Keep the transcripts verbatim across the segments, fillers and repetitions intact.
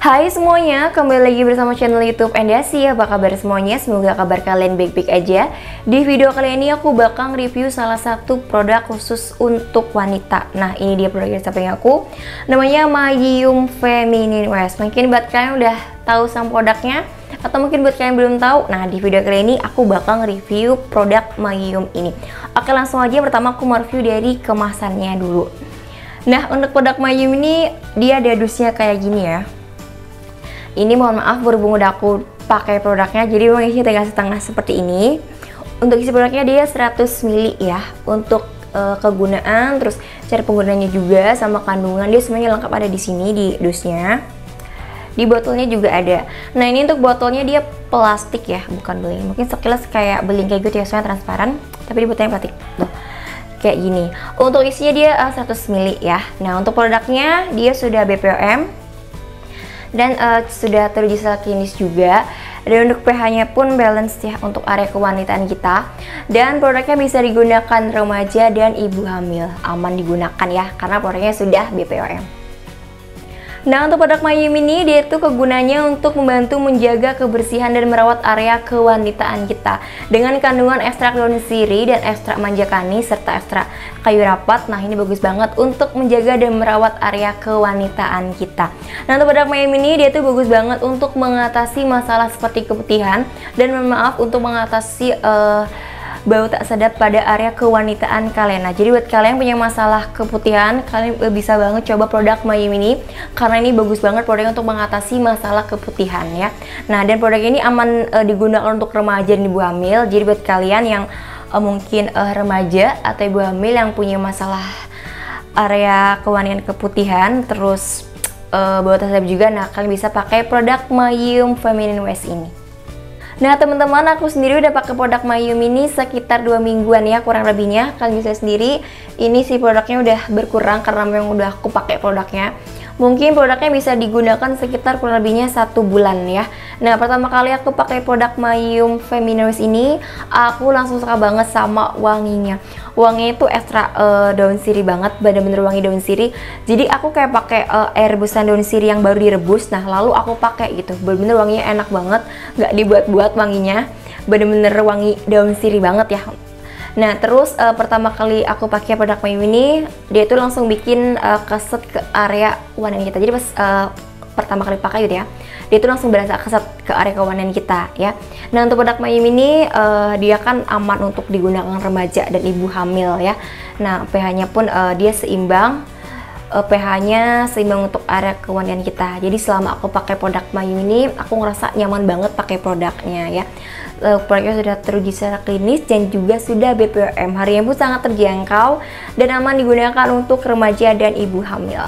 Hai semuanya, kembali lagi bersama channel YouTube Endasi. Apa kabar semuanya? Semoga kabar kalian baik-baik aja. Di video kali ini aku bakal review salah satu produk khusus untuk wanita. Nah, ini dia produk yang samping aku. Namanya Magium Feminine Wash. Mungkin buat kalian udah tahu sama produknya, atau mungkin buat kalian belum tahu. Nah, di video kali ini aku bakal review produk Magium ini. Oke, langsung aja. Pertama aku mau review dari kemasannya dulu. Nah, untuk produk Magium ini dia ada dusnya kayak gini ya. Ini mohon maaf berhubung udah aku pakai produknya, jadi memang isinya tiga setengah seperti ini. Untuk isi produknya dia seratus mililiter ya. Untuk uh, kegunaan, terus cara penggunaannya juga sama kandungan dia semuanya lengkap ada di sini di dusnya. Di botolnya juga ada. Nah, ini untuk botolnya dia plastik ya, bukan beling. Mungkin sekilas kayak beling kayak gitu ya, soalnya transparan, tapi di botolnya plastik. Tuh, kayak gini. Untuk isinya dia uh, seratus mililiter ya. Nah, untuk produknya dia sudah B P O M dan uh, sudah teruji secara klinis juga, dan untuk pH-nya pun balance ya untuk area kewanitaan kita. Dan produknya bisa digunakan remaja dan ibu hamil, aman digunakan ya karena produknya sudah B P O M. Nah, untuk produk Magium ini dia itu kegunaannya untuk membantu menjaga kebersihan dan merawat area kewanitaan kita dengan kandungan ekstrak daun sirih dan ekstrak manjakani serta ekstrak kayu rapat. Nah, ini bagus banget untuk menjaga dan merawat area kewanitaan kita. Nah, untuk produk Magium ini dia tuh bagus banget untuk mengatasi masalah seperti keputihan dan maaf untuk mengatasi uh, bau tak sedap pada area kewanitaan kalian. Nah, jadi buat kalian yang punya masalah keputihan, kalian bisa banget coba produk Magium ini karena ini bagus banget produknya untuk mengatasi masalah keputihan ya. Nah, dan produk ini aman e, digunakan untuk remaja dan ibu hamil. Jadi buat kalian yang e, mungkin e, remaja atau ibu hamil yang punya masalah area kewanitaan keputihan terus e, bau tak sedap juga, nah kalian bisa pakai produk Magium Feminine Wash ini. Nah, teman-teman, aku sendiri udah pakai produk Magium ini sekitar dua mingguan ya, kurang lebihnya. Kalian bisa sendiri, ini si produknya udah berkurang karena memang udah aku pakai produknya. Mungkin produknya bisa digunakan sekitar kurang lebihnya satu bulan ya. Nah, pertama kali aku pakai produk Magium Feminine Wash ini, aku langsung suka banget sama wanginya. Wanginya itu ekstra uh, daun sirih banget, bener-bener wangi daun sirih. Jadi aku kayak pakai uh, air rebusan daun sirih yang baru direbus. Nah, lalu aku pakai gitu, bener-bener wanginya enak banget, nggak dibuat-buat wanginya, bener-bener wangi daun sirih banget ya. Nah, terus uh, pertama kali aku pakai produk Magium ini, dia itu langsung bikin uh, keset ke area kewanitaan kita. Jadi pas uh, pertama kali pakai gitu ya, dia itu langsung berasa keset ke area kewanitaan kita ya. Nah, untuk produk Magium ini uh, dia kan aman untuk digunakan remaja dan ibu hamil ya. Nah, pH-nya pun uh, dia seimbang, uh, pH-nya seimbang untuk area kewanitaan kita. Jadi selama aku pakai produk Magium ini, aku ngerasa nyaman banget pakai produknya ya. Uh, produknya sudah teruji secara klinis dan juga sudah B P O M. Harganya pun sangat terjangkau dan aman digunakan untuk remaja dan ibu hamil.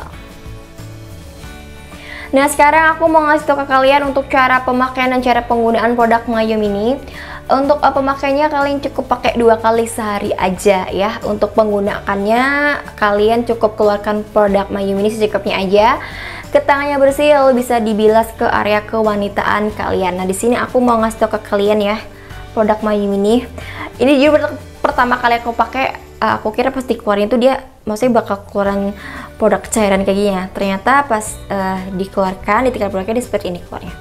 Nah, sekarang aku mau ngasih tau ke kalian untuk cara pemakaian dan cara penggunaan produk Magium ini. Untuk uh, pemakaiannya kalian cukup pakai dua kali sehari aja ya. Untuk penggunakannya kalian cukup keluarkan produk Magium ini secukupnya aja. Ke tangannya bersih lalu bisa dibilas ke area kewanitaan kalian. Nah, di sini aku mau ngasih tau ke kalian ya produk Magium ini. Ini juga pertama kali aku pakai, uh, aku kira pas dikeluarin itu dia maksudnya bakal keluaran produk cairan kayak gini ya. Ternyata pas uh, dikeluarkan, ditinggal produknya dia seperti ini keluarnya.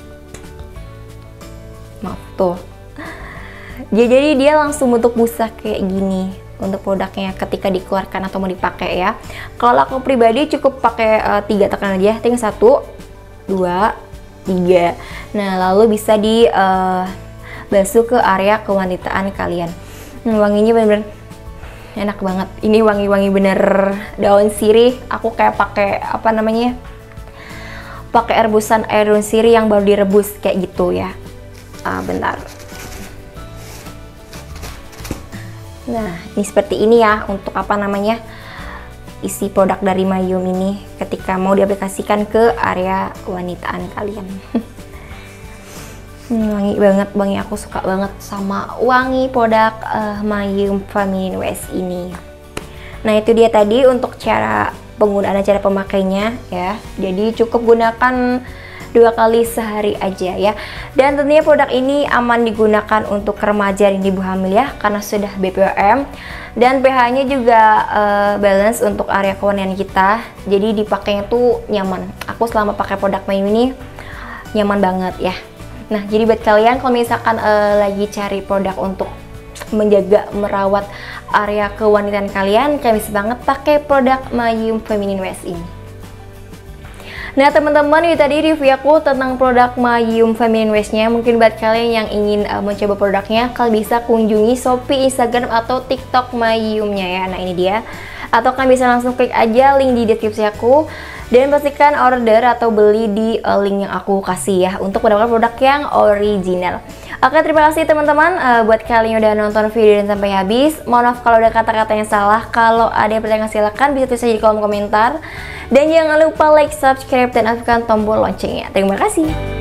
Maaf tuh. Dia jadi dia langsung bentuk busa kayak gini untuk produknya ketika dikeluarkan atau mau dipakai ya. Kalau aku pribadi cukup pakai uh, tiga tekan aja, tinggal satu, dua, tiga. Nah, lalu bisa di uh, basuh ke area kewanitaan kalian. Hmm, wanginya bener-bener enak banget. Ini wangi-wangi bener daun sirih. Aku kayak pakai apa namanya? Pakai rebusan air daun sirih yang baru direbus kayak gitu ya. Ah, bentar. Nah, ini seperti ini ya untuk apa namanya isi produk dari Magium ini ketika mau diaplikasikan ke area kewanitaan kalian. hmm, wangi banget, wangi aku suka banget sama wangi produk uh, Magium Feminine Wash ini. Nah, itu dia tadi untuk cara penggunaan dan cara pemakainya ya. Jadi cukup gunakan dua kali sehari aja ya. Dan tentunya produk ini aman digunakan untuk remaja dan ibu hamil ya, karena sudah B P O M. Dan pH-nya juga uh, balance untuk area kewanitaan kita. Jadi dipakainya tuh nyaman. Aku selama pakai produk Mayu ini nyaman banget ya. Nah, jadi buat kalian kalau misalkan uh, lagi cari produk untuk menjaga, merawat area kewanitaan kalian, kalian bisa banget pakai produk Mayum Feminine Wash ini. Nah teman-teman, ini tadi review aku tentang produk Mayum Feminine Wash-nya. Mungkin buat kalian yang ingin uh, mencoba produknya, kalian bisa kunjungi Shopee, Instagram, atau TikTok Mayumnya ya. Nah ini dia. Atau kalian bisa langsung klik aja link di deskripsi aku. Dan pastikan order atau beli di uh, link yang aku kasih ya, untuk mendapatkan produk yang original. Oke, terima kasih teman-teman uh, buat kalian yang udah nonton video dan sampai habis. Mohon maaf kalau ada kata-kata yang salah. Kalau ada yang pertanyaan silahkan bisa tulis aja di kolom komentar. Dan jangan lupa like, subscribe, dan aktifkan tombol loncengnya. Terima kasih.